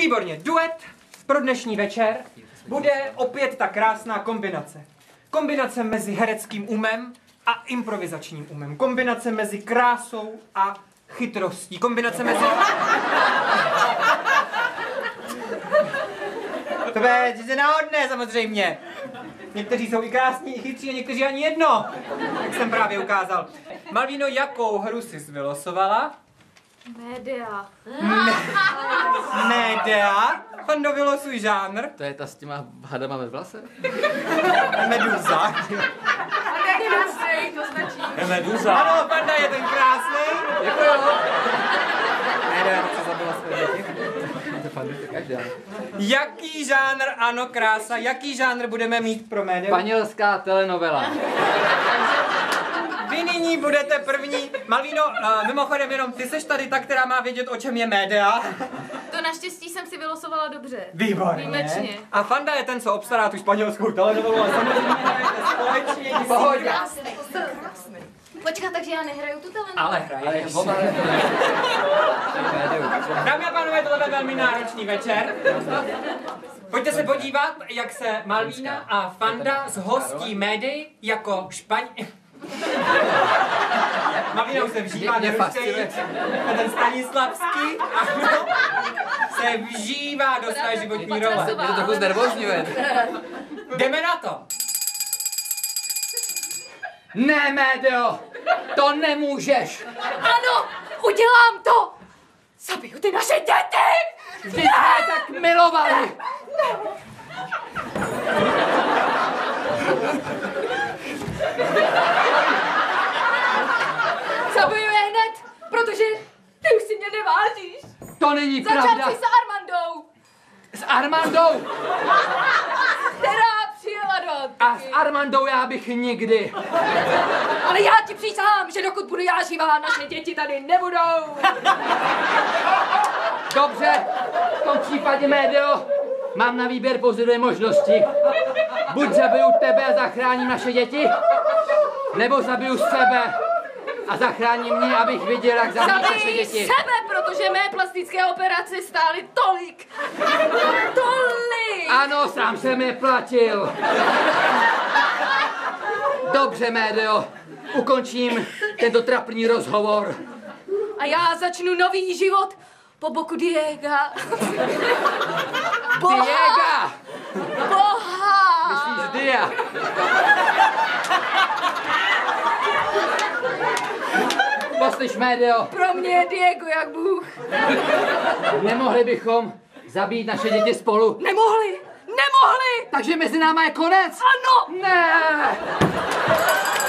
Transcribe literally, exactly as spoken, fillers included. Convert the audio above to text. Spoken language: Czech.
Výborně, duet pro dnešní večer bude opět ta krásná kombinace. Kombinace mezi hereckým umem a improvizačním umem. Kombinace mezi krásou a chytrostí. Kombinace mezi... To bude náhodné samozřejmě. Někteří jsou i krásní, i chytří a někteří ani jedno, jak jsem právě ukázal. Malvíno, jakou hru jsi vylosovala? Média. Me- Média? Fando, vylosuj žánr. To je ta s těma hadama ve vlase? Meduza. To stačí. Meduza. Ano, Fanda je ten krásný. Děkuju. Média, co zabila své děti. To Fandu to každá. Jaký žánr, ano, krása, jaký žánr budeme mít pro média? Španělská telenovela. Vy nyní budete první. Malvíno, uh, mimochodem jenom ty seš tady ta, která má vědět, o čem je média. To naštěstí jsem si vylosovala dobře. Výborně. Výjimečně. A Fanda je ten, co obstará tu španělskou telenovelu a samozřejmě hrajete společně. Pohodě. Počkat, takže já nehraju tu telenovelu. Ale hraješ. Dámy a pánové, tohle je velmi náročný večer. Pojďte se podívat, jak se Malvína a Fanda zhostí médií jako špaň... Malvína už se vžívá, Mě fascinuje. a ten Stanislavský ano, se vžívá do své životní role. Je to trochu znervózňuje. Jdeme na to. Ne, Médio, to nemůžeš. Ano, udělám to! Zabiju ty naše děti! Vždyť jsme je tak milovali. Zabiju je hned, protože ty už si mě nevážíš. To není Začal pravda. jsi s Armandou, S Armandou. která přijela do... A s Armandou já bych nikdy. Ale já ti přísahám, že dokud budu já živá, naše děti tady nebudou. Dobře, v tom případě, Médio, mám na výběr pouze dvě možnosti. Buď zabiju tebe a zachráním naše děti, nebo zabiju sebe a zachráním mě, abych viděl, jak zabít naše Zabij děti. sebe, protože mé plastické operace stály tolik. Tolik. Ano, sám jsem je platil. Dobře, Médio, ukončím tento trapný rozhovor. A já začnu nový život po boku Diega. Boha. Diega! Boha. Myslíš Dia? Poslyš, Médio, Pro mě je Diego jak Bůh. nemohli bychom zabít naše děti spolu? Nemohli. Nemohli. Takže mezi náma je konec? Ano. Ne!